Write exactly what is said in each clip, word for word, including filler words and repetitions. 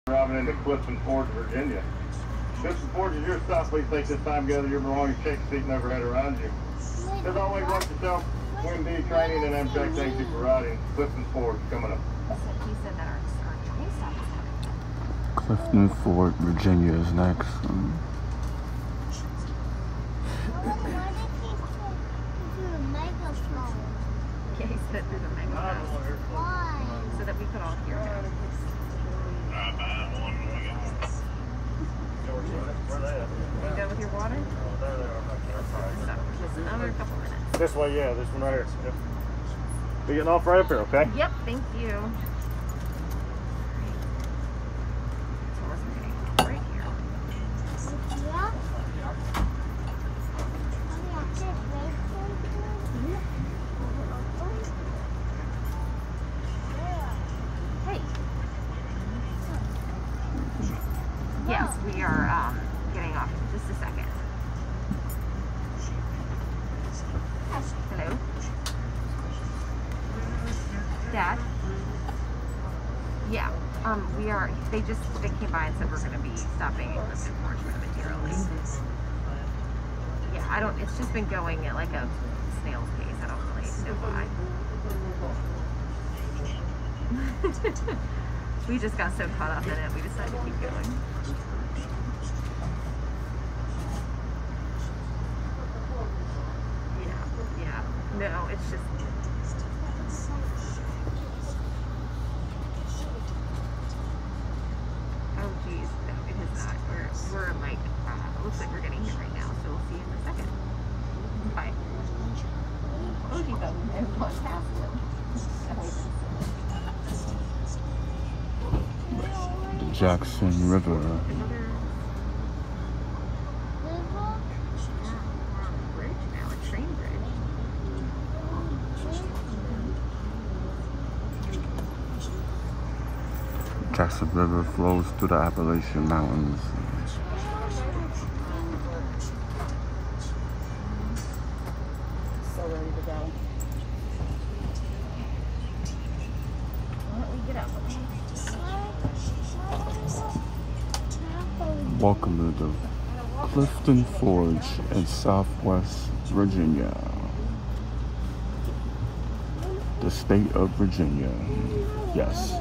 Driving into Clifton Forge, Virginia. Clifton Forge is your stop. Please take this time together. Your belongings, check the seat and overhead around you. As always, watch yourself. W M D training and Amtrak thank you for riding. Clifton Forge coming up. He said that our, our train stop is coming. Clifton Forge, Virginia is next. Um, Yeah, he said through the megaphone. Why? So that we could all hear him. You go with your water? So, just another couple minutes. This way, yeah, this one right here. Yep. Be getting off right up here, okay? Yep, thank you. So we're getting off right here. Yeah. Hey. Yes, we are um, getting off in just a second. Hello? Dad? Yeah, um, we are, they just, they came by and said we're going to be stopping at Clifton Forge momentarily. Yeah, I don't, it's just been going at like a snail's pace. I don't really know why. We just got so caught up in it, we decided to keep going. Yeah, yeah. No, it's just... Oh, geez. No, it is not. We're, we're like, uh, it looks like we're getting here right now, so we'll see you in a second. Bye. Oh, she thought we had gone past him. the Jackson River. Another... Yeah, we're on a bridge now, a train bridge. Jackson River flows through the Appalachian Mountains. So ready to go. Why don't we get up? Welcome to the Clifton Forge in Southwest Virginia, the state of Virginia. Yes.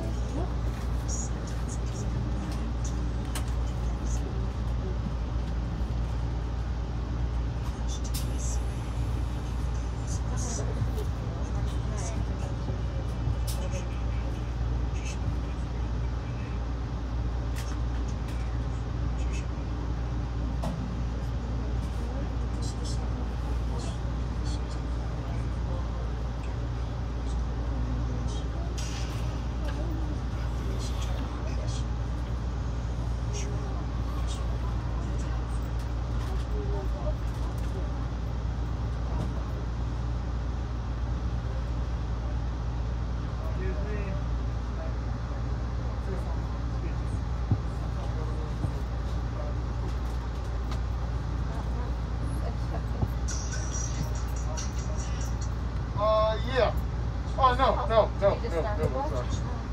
Uh, yeah. Oh, no, no, no, no, no, no, sorry.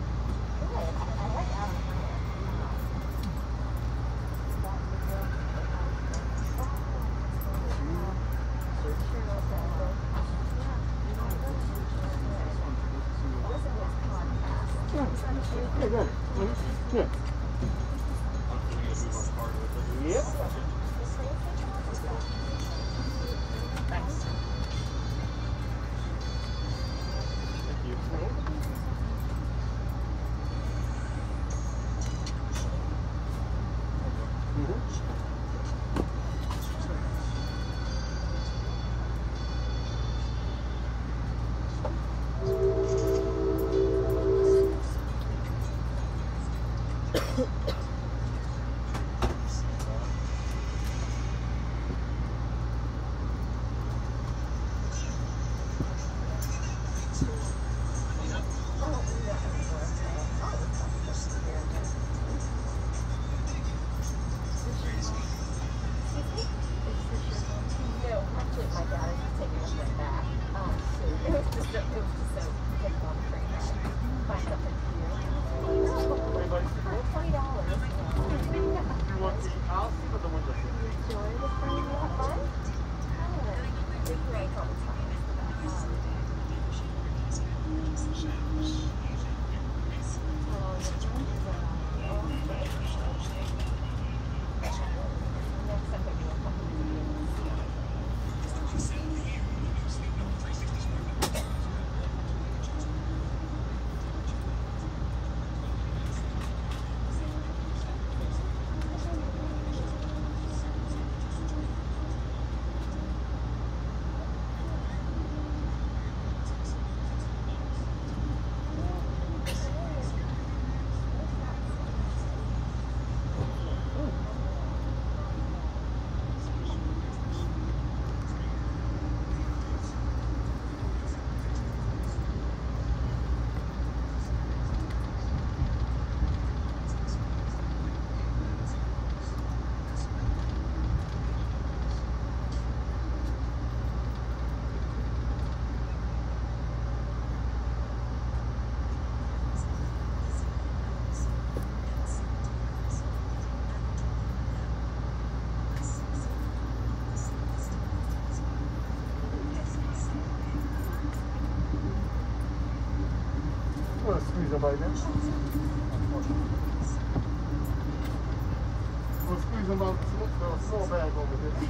Yeah, go. Yeah. Yep. Thanks. twenty dollars. squeeze somebody in. We'll squeeze them out the small bag over here.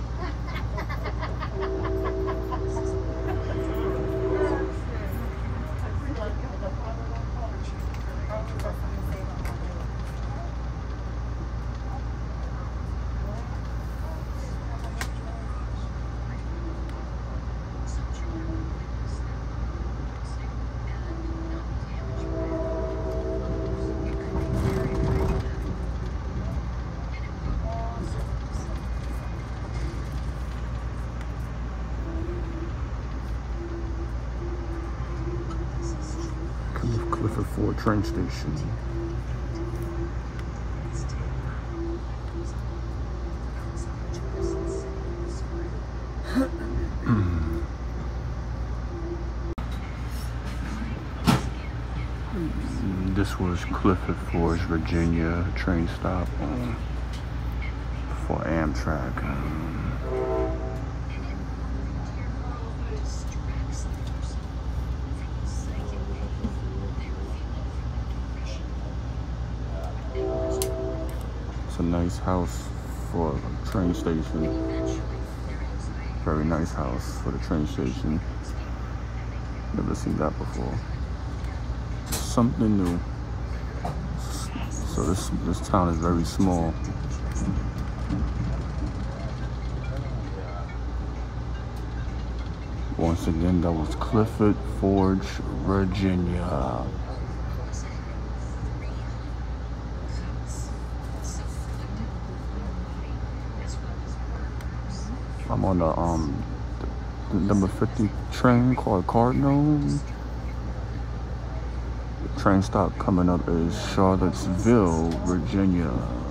Clifton Forge train station. This was Clifton Forge, Virginia train stop um, for Amtrak. Um, It's a nice house for a train station. Very nice house for the train station. Never seen that before. Something new. So this this town is very small. Once again, that was Clifton Forge, Virginia. I'm on the um the number fifty train called Cardinal. The train stop coming up is Charlottesville, Virginia.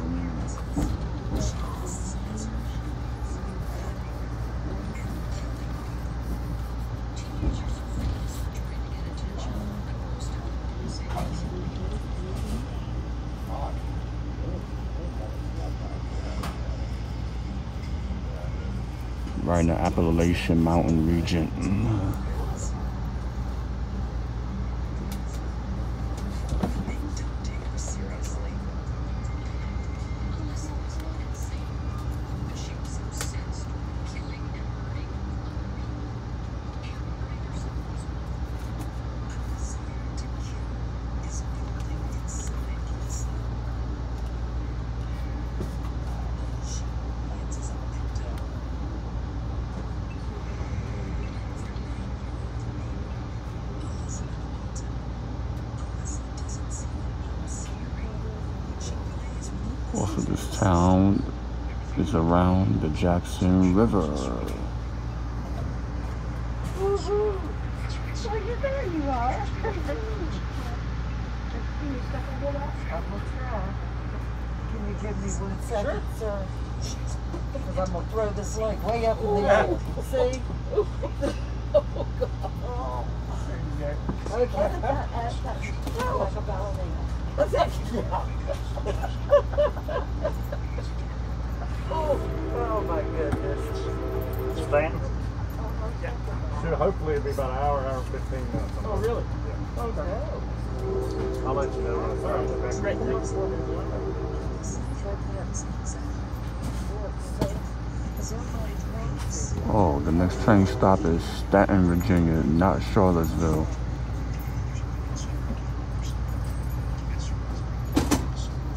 Right in the Appalachian Mountain region. Also, this town is around the Jackson River. Woohoo! So you there you are. Can you give me one second, sir? Because I'm gonna throw this leg way up in the air. See? Oh God. Okay. That, that, that's like a ballerina. oh, oh my goodness. Stanton? Yeah. Should hopefully it'll be about an hour, hour and fifteen minutes. Oh really? Yeah. Oh no. I'll let you know when it's around. Okay? Great, thanks. Oh, the next train stop is Staunton, Virginia, not Charlottesville.